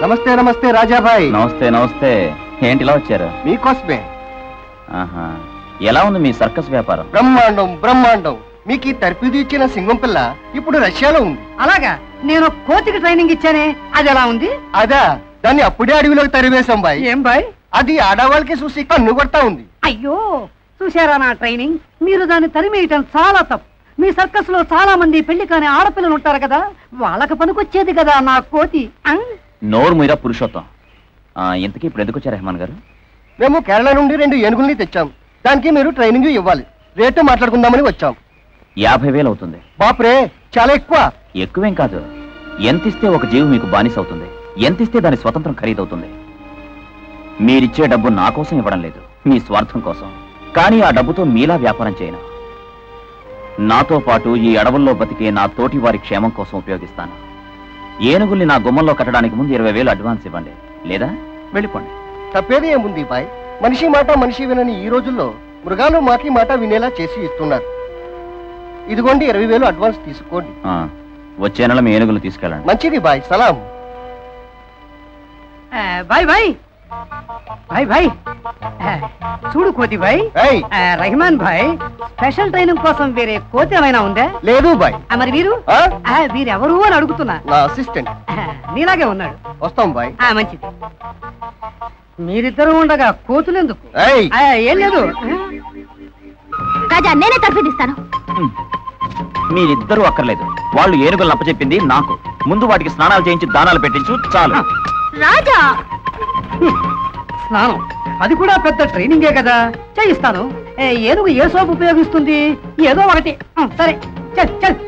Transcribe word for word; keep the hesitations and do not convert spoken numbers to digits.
నమస్తే నమస్తే రాజాభాయ్. నమస్తే నమస్తే. ఏంటి ఇలా వచ్చారు? మీకోసమే. ఆహా, ఎలా ఉంది మీ సర్కస్ వ్యాపారం? బ్రహ్మాండం బ్రహ్మాండం. మీకు ఈ తర్ఫీదు ఇచ్చిన సింగం పిల్ల ఇప్పుడు రష్యాలో ఉంది. అలాగా? నేను కోతికి ట్రైనింగ్ ఇచ్చానే, అది ఎలా ఉంది? అదా, దాన్ని అప్పుడే అడవిలోకి తరివేశాం బాయ్. ఏం బాయ్? అది ఆడవాళ్ళకి చూసి కన్ను కొడతా ఉంది. అయ్యో, చూశారా నా ట్రైనింగ్? మీరు దాన్ని తరిమేయటం చాలా తప్పు. మీ సర్కస్ లో చాలా మంది పెళ్లి కాని ఆడపిల్లలు ఉంటారు కదా, వాళ్ళకి పనికొచ్చేది కదా నా కోతి. నోరు మీరా పురుషోత్తం. ఇంతకీ ఇప్పుడు ఎందుకు వచ్చారు రెహమాన్ గారు? మేము కేరళ నుండి రెండు ఏనుగుల్ని తెచ్చాం. దానికి మీరు ట్రైనింగ్ ఇవ్వాలి. రేటు మాట్లాడుకుందామని వచ్చాం. యాభై వేలు అవుతుంది. బాపురే, చాలా ఎక్కువ. ఎక్కువేం కాదు. ఎంత ఇస్తే ఒక జీవి మీకు బానిస అవుతుంది, ఎంత ఇస్తే దాని స్వతంత్రం ఖరీదవుతుంది. మీరిచ్చే డబ్బు నా కోసం ఇవ్వడం లేదు, మీ స్వార్థం కోసం. కానీ ఆ డబ్బుతో మీలా వ్యాపారం చేయను. నాతో పాటు ఈ అడవుల్లో బతికే నా తోటి వారి క్షేమం కోసం ఉపయోగిస్తాను. ఏనుగుల్ని నా గుమ్మంలో కట్టడానికి ముందు ఇరవై వేలు అడ్వాన్స్ ఇవ్వండి, లేదా వెళ్ళిపోండి. తప్పేది ఏముంది బాయ్? మనిషి మాట మనిషి వినని ఈ రోజుల్లో మృగాలు మాకి మాట వినేలా చేసి ఇస్తున్నారు. ఇదిగోండి ఇరవై వేలు అడ్వాన్స్ తీసుకోండి. వచ్చే నెల మీ ఏనుగులు తీసుకెళ్ళండి. మంచిది బాయ్, సలాం. Bye bye bye bye. చూడు కోతి బాయ్, రెహమాన్ బాయ్ స్పెషల్ ట్రైనింగ్ కోసం వేరే కోతి ఏమైనా ఉందా? లేదు బాయ్. మరి వీరు వీరెవరు అని అడుగుతున్నా. నా అసిస్టెంట్. నీలాగే ఉన్నాడు. వస్తాం బాయ్. మంచిది. మీరిద్దరు ఉండగా కోతులు ఎందుకు? ఏం లేదు రాజా, నేనే తర్ఫీదిస్తాను. మీరిద్దరూ అక్కర్లేదు. వాళ్ళు ఏనుగులను అప్పచెప్పింది నాకు. ముందు వాటికి స్నానాలు చేయించి దానాలు పెట్టించు చాలు. రాజా, స్నానం అది కూడా పెద్ద ట్రైనింగే కదా, చేయిస్తాను. ఏనుగు ఏ సోపు ఉపయోగిస్తుంది? ఏదో ఒకటి. సరే చల్ చల్.